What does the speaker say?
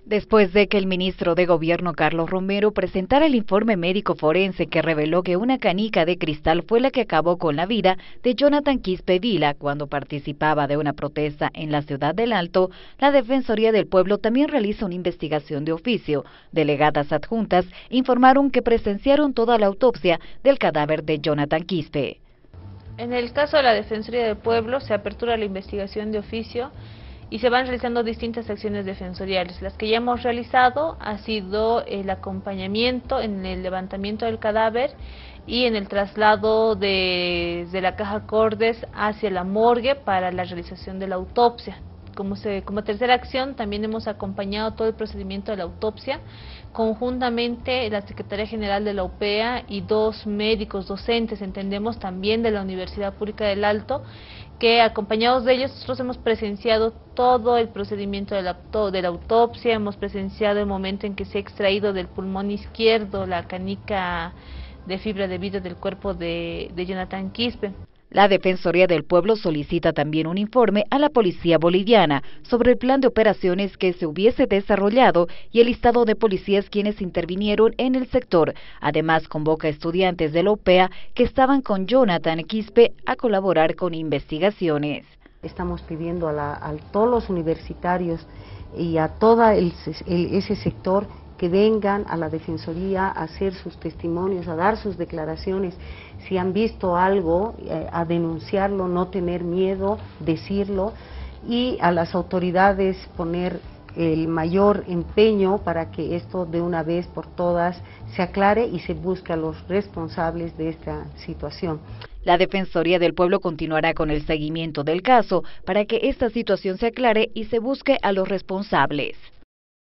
Después de que el ministro de Gobierno Carlos Romero presentara el informe médico forense que reveló que una canica de cristal fue la que acabó con la vida de Jonathan Quispe Vila cuando participaba de una protesta en la ciudad del Alto, la Defensoría del Pueblo también realiza una investigación de oficio. Delegadas adjuntas informaron que presenciaron toda la autopsia del cadáver de Jonathan Quispe. En el caso de la Defensoría del Pueblo se apertura la investigación de oficio y se van realizando distintas acciones defensoriales. Las que ya hemos realizado ha sido el acompañamiento en el levantamiento del cadáver y en el traslado de la caja Cordes hacia la morgue para la realización de la autopsia. Como tercera acción también hemos acompañado todo el procedimiento de la autopsia, conjuntamente la Secretaría General de la UPEA y dos médicos docentes, entendemos también de la Universidad Pública del Alto, que acompañados de ellos nosotros hemos presenciado todo el procedimiento de la autopsia, hemos presenciado el momento en que se ha extraído del pulmón izquierdo la canica de fibra de vidrio del cuerpo de Jonathan Quispe. La Defensoría del Pueblo solicita también un informe a la Policía Boliviana sobre el plan de operaciones que se hubiese desarrollado y el listado de policías quienes intervinieron en el sector. Además, convoca a estudiantes de la UPEA que estaban con Jonathan Quispe a colaborar con investigaciones. Estamos pidiendo a todos los universitarios y a todo ese sector que vengan a la Defensoría a hacer sus testimonios, a dar sus declaraciones, si han visto algo, a denunciarlo, no tener miedo, decirlo, y a las autoridades poner el mayor empeño para que esto de una vez por todas se aclare y se busque a los responsables de esta situación. La Defensoría del Pueblo continuará con el seguimiento del caso para que esta situación se aclare y se busque a los responsables.